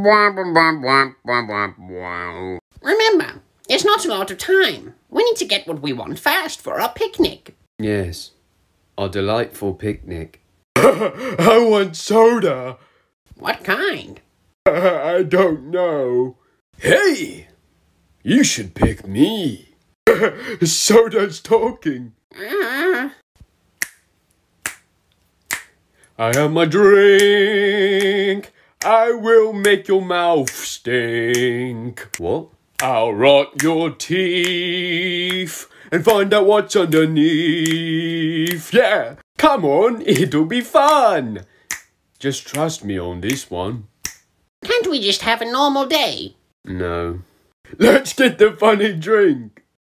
Remember, there's not a lot of time. We need to get what we want fast for our picnic. Yes, our delightful picnic. I want soda. What kind? I don't know. Hey, you should pick me. Soda's talking. I have my drink. I will make your mouth stink. What? I'll rot your teeth and find out what's underneath. Yeah, come on, it'll be fun. Just trust me on this one. Can't we just have a normal day? No. Let's get the funny drink.